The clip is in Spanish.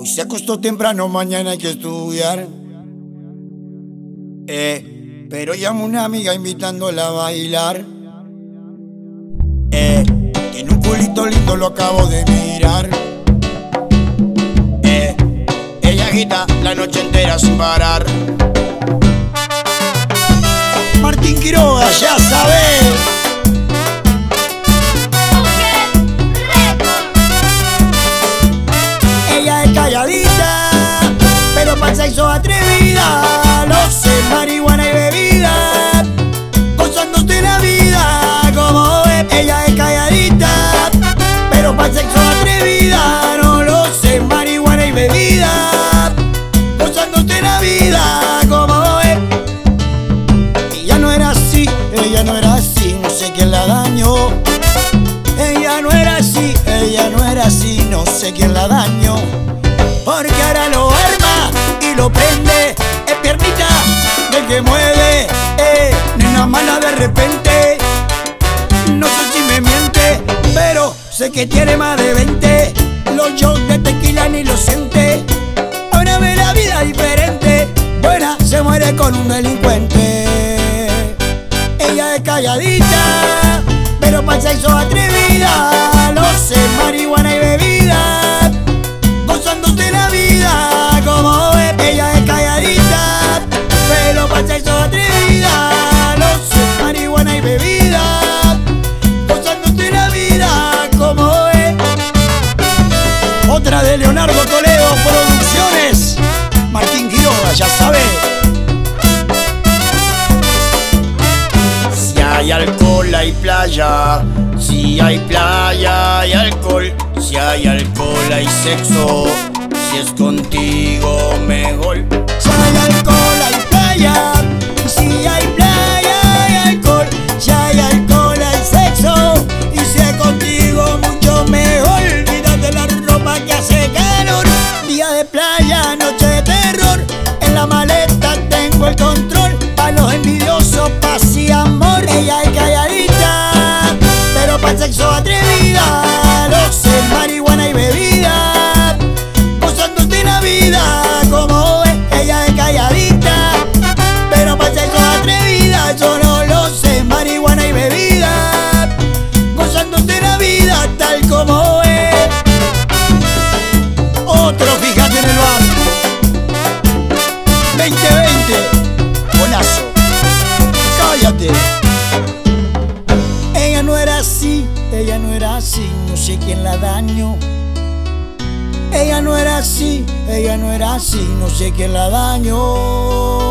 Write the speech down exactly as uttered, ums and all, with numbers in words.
se acostó temprano, mañana hay que estudiar. Eh, pero llamo a una amiga invitándola a bailar. Eh, tiene un culito lindo, lo acabo de mirar. Eh, ella agita la noche entera sin parar. Martín Quiroga, ya sabes. Ella es calladita, pero para el sexo atrevida. Lo sé, marihuana y bebida, gozándose la vida como es. Ella es calladita, pero para el sexo atrevida. No lo sé, marihuana y bebida, gozándose la vida como es. Ella no era así, ella no era así, no sé quién la dañó. Ella no era así, ella no era así, no sé quién la dañó. Porque ahora lo arma y lo prende, es piernita del que mueve, eh, nena mala de repente. No sé si me miente, pero sé que tiene más de veinte. Los shows de tequila ni lo siente. Ahora ve la vida diferente, buena se muere con un delincuente. Ella es calladita, pero para el sexo atrevida. Lo sé, marihuana y bebida, gozándose la vida como es. Ella es calladita, pero para el sexo atrevida. Lo sé, marihuana y bebida, gozándose la vida como es. Otra de Leonardo Toledo Producciones, Martín Quiroga, ya sabes. Si hay alcohol hay playa, si hay playa hay alcohol, si hay alcohol hay sexo, si es contigo mejor. Si hay alcohol hay playa, si hay playa hay alcohol, si hay alcohol hay sexo, y si es contigo mucho mejor. Olvídate la ropa que hace calor, día de playa, noche de terror. En la maleta tengo el control, pa' los envidiosos, paz y amor. Ella es calladita, pero para el sexo atrevida. Lo sé, marihuana y bebida, gozándose la vida como es. Ella es calladita, pero para el sexo atrevida. Yo no lo sé, marihuana y bebida, gozándose la vida tal como es. Otro, fíjate en el barco veinte veinte, golazo, cállate. Ella no era así, ella no era así, no sé quién la dañó. Ella no era así, ella no era así, no sé quién la dañó.